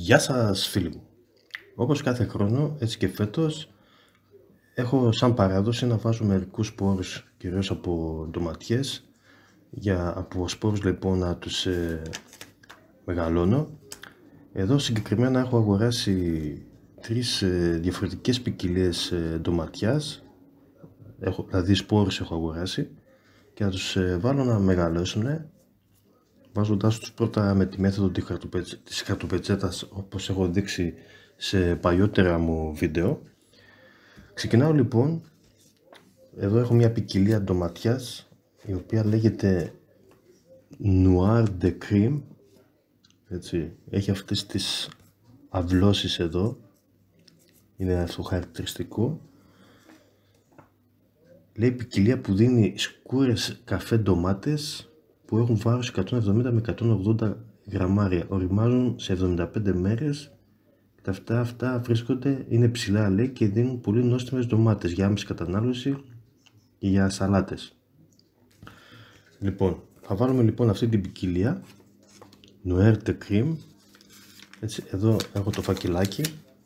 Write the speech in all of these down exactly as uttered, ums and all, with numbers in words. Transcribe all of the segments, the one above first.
Γεια σας φίλοι μου. Όπως κάθε χρόνο, έτσι και φέτος, έχω σαν παράδοση να βάζω μερικούς σπόρους, κυρίως από ντοματιές, για από σπόρους λοιπόν να τους ε, μεγαλώνω. Εδώ συγκεκριμένα έχω αγοράσει τρεις ε, διαφορετικές ποικιλίες ε, ντοματιάς, έχω, δηλαδή σπόρους έχω αγοράσει, και να τους ε, βάλω να μεγαλώσουν, βάζοντάς τους πρώτα με τη μέθοδο της χαρτοπετσέτας, όπως έχω δείξει σε παλιότερα μου βίντεο. Ξεκινάω λοιπόν, εδώ έχω μια ποικιλία ντοματιάς η οποία λέγεται Noir de Crème, έτσι, έχει αυτές τις αυλώσεις εδώ, είναι αυτό χαρακτηριστικό. Λέει ποικιλία που δίνει σκούρες καφέ ντομάτες που έχουν βάρος εκατόν εβδομήντα με εκατόν ογδόντα γραμμάρια, οριμάζουν σε εβδομήντα πέντε μέρες. Τα αυτά, αυτά βρίσκονται, είναι ψηλά λέει και δίνουν πολύ νόστιμες ντομάτες για άμεση κατανάλωση και για σαλάτες. Λοιπόν, θα βάλουμε λοιπόν αυτή την ποικιλία Noir de Crème. Έτσι, εδώ έχω το φακελάκι,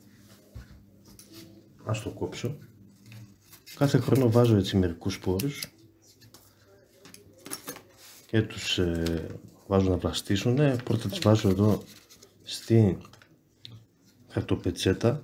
ας το κόψω. Κάθε χρόνο βάζω έτσι μερικούς σπόρους και τους ε, βάζω να βλαστήσουν. Πρώτα τις βάζω εδώ στην χαρτοπετσέτα.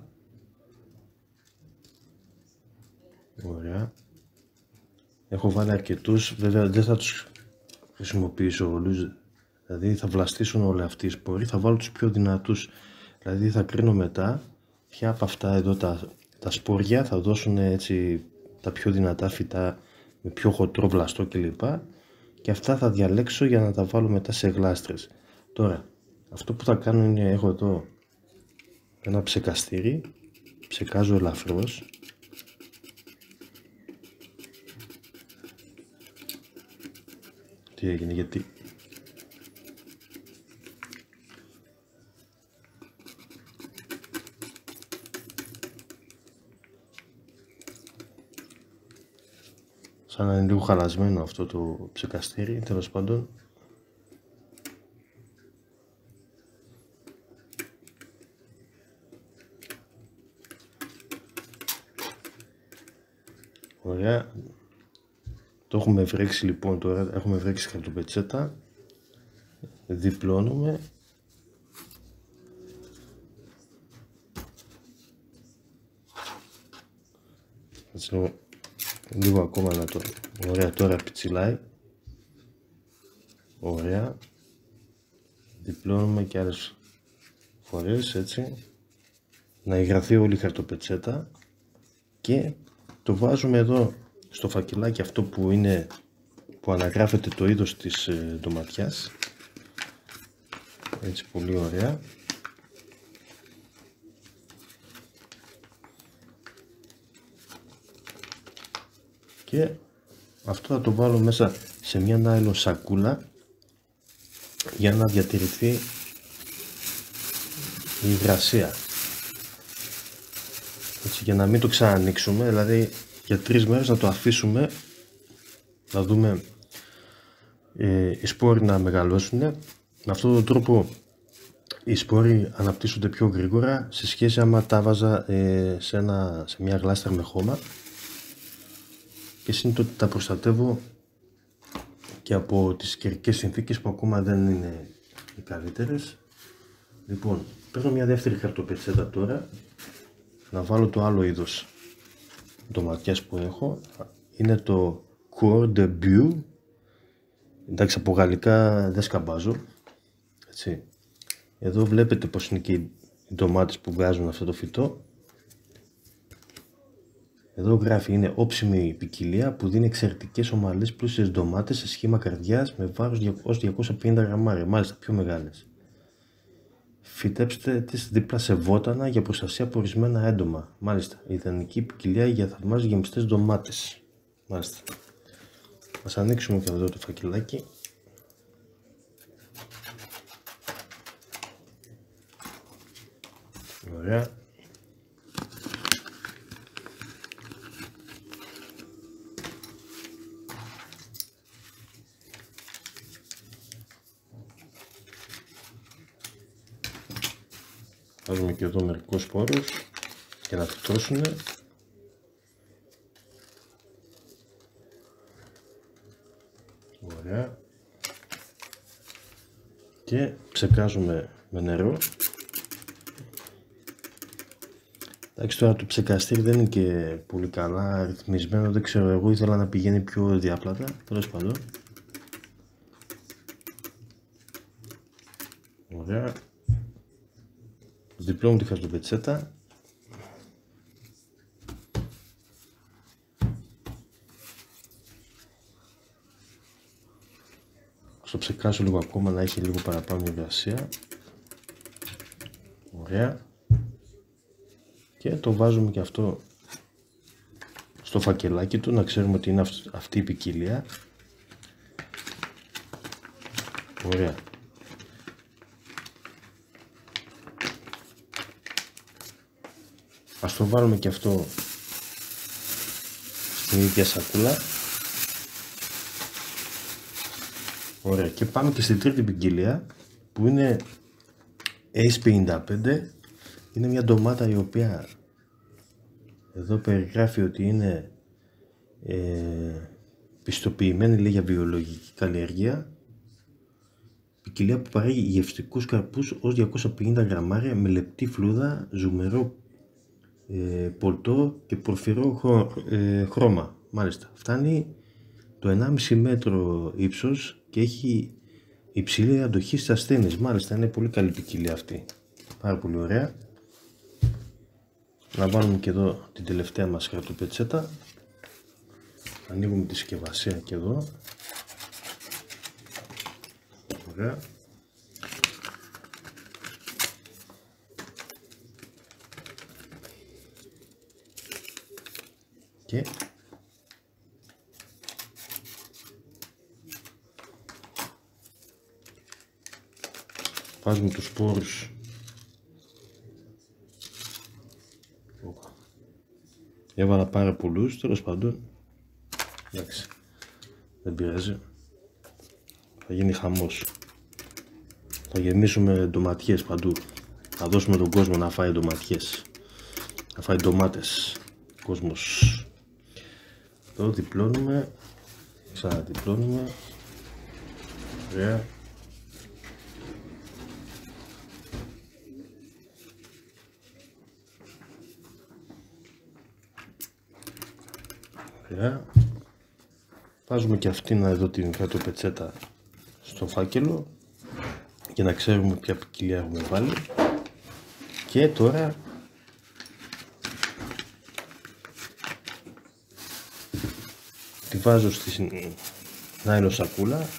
Ωραία. Έχω βάλει αρκετούς, βέβαια δεν θα τους χρησιμοποιήσω όλους, δηλαδή θα βλαστήσουν όλοι αυτοί οι σπόροι, θα βάλω τους πιο δυνατούς, δηλαδή θα κρίνω μετά ποια από αυτά εδώ τα, τα σπόρια θα δώσουν έτσι τα πιο δυνατά φυτά με πιο χοντρό βλαστό κλπ. Και αυτά θα διαλέξω για να τα βάλω μετά σε γλάστρες. Τώρα, αυτό που θα κάνω είναι, έχω εδώ ένα ψεκαστήρι, ψεκάζω ελαφρώς. Τι έγινε, γιατί σαν να είναι λίγο χαλασμένο αυτό το ψεκαστήρι, τέλος πάντων. Ωραία, το έχουμε βρέξει λοιπόν τώρα, έχουμε βρέξει χαρτοπετσέτα, διπλώνουμε έτσι λίγο, λίγο ακόμα να το, ωραία, τώρα πιτσιλάει, ωραία, διπλώνουμε και άλλες φορές έτσι, να υγραθεί όλη η χαρτοπετσέτα και το βάζουμε εδώ στο φακελάκι αυτό που είναι, που αναγράφεται το είδος της ε, ντοματιάς, έτσι πολύ ωραία. Και αυτό θα το βάλω μέσα σε μια νάιλον σακούλα για να διατηρηθεί η υγρασία, έτσι, για να μην το ξανανοίξουμε, δηλαδή για τρεις μέρες να το αφήσουμε να δούμε ε, οι σπόροι να μεγαλώσουν. Με αυτόν τον τρόπο οι σπόροι αναπτύσσονται πιο γρήγορα σε σχέση άμα τα βάζα ε, σε, ένα, σε μια γλάστρα με χώμα, και σύντομα ότι τα προστατεύω και από τις καιρικές συνθήκες που ακόμα δεν είναι οι καλύτερες. Λοιπόν, παίρνω μια δεύτερη χαρτοπετσέτα τώρα, να βάλω το άλλο είδος ντοματιάς που έχω, είναι το Coeur de Buis. Εντάξει, από γαλλικά δεν σκαμπάζω, έτσι. Εδώ βλέπετε πως είναι και οι ντομάτες που βγάζουν αυτό το φυτό. Εδώ γράφει, είναι όψιμη ποικιλία που δίνει εξαιρετικές ομαλές πλούσιες ντομάτες σε σχήμα καρδιάς με βάρος ως διακόσια πενήντα γραμμάρια, μάλιστα πιο μεγάλες. Φυτέψτε τις δίπλα σε βότανα για προστασία από ορισμένα έντομα. Μάλιστα, ιδανική ποικιλία για θαυμάζιες γεμιστές ντομάτες. Μάλιστα. Ας ανοίξουμε και εδώ το φακελάκι. Ωραία. Βάζουμε και εδώ μερικούς σπόρους για να φυτρώσουν. Ωραία. Και ψεκάζουμε με νερό. Εντάξει, τώρα το ψεκαστήρι δεν είναι και πολύ καλά ρυθμισμένο, δεν ξέρω, εγώ ήθελα να πηγαίνει πιο διάπλατα, τέλος πάντων. Ωραία. Διπλώνουμε τη χαρτοπετσέτα. Ας το ψεκάσω λίγο ακόμα να έχει λίγο παραπάνω υγρασία. Ωραία. Και το βάζουμε και αυτό στο φακελάκι του, να ξέρουμε ότι είναι αυτή η ποικιλία. Ωραία. Ας το βάλουμε και αυτό στην ίδια σακούλα. Ωραία, και πάμε και στην τρίτη ποικιλία που είναι Ace πενήντα πέντε. Είναι μια ντομάτα η οποία εδώ περιγράφει ότι είναι ε, πιστοποιημένη, λέει, για βιολογική καλλιεργία. Ποικιλία που παράγει γευστικούς καρπούς ως διακόσια πενήντα γραμμάρια με λεπτή φλούδα, ζουμερό ε, πολτό και πορφυρό χώ, ε, χρώμα. Μάλιστα, φτάνει το ενάμιση μέτρο ύψος και έχει υψηλή αντοχή στις ασθένειες. Μάλιστα, είναι πολύ καλή ποικιλία αυτή. Πάρα πολύ ωραία. Να βάλουμε και εδώ την τελευταία μας χαρτοπετσέτα. Ανοίγουμε τη συσκευασία και εδώ. Ωραία. Και βάζουμε τους σπόρους. Έβαλα πάρα πολλούς, τέλος πάντων. Εντάξει, δεν πειράζει. Θα γίνει χαμός. Θα γεμίσουμε ντοματιές παντού. Θα δώσουμε τον κόσμο να φάει ντοματιές. Να φάει ντομάτες. Κόσμος. Εδώ διπλώνουμε. Ξαναδιπλώνουμε. Ωραία. Ωραία. Βάζουμε και αυτήν εδώ την χαρτοπετσέτα στο φάκελο για να ξέρουμε ποια ποικιλία έχουμε βάλει. Και τώρα τη βάζω στη νάιλον σακούλα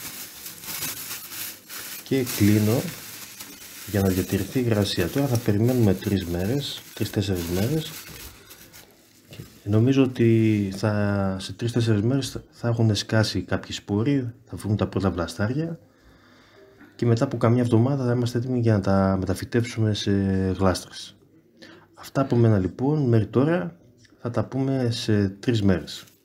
και κλείνω για να διατηρηθεί η υγρασία. Τώρα θα περιμένουμε τρεις μέρες, τρεις τέσσερις μέρες. Νομίζω ότι θα, σε τρεις τέσσερις μέρες θα έχουν σκάσει κάποιοι σπόροι, θα βγουν τα πρώτα βλαστάρια και μετά από καμιά εβδομάδα θα είμαστε έτοιμοι για να τα μεταφυτέψουμε σε γλάστρες. Αυτά από μένα λοιπόν, μέχρι τώρα θα τα πούμε σε τρεις μέρες.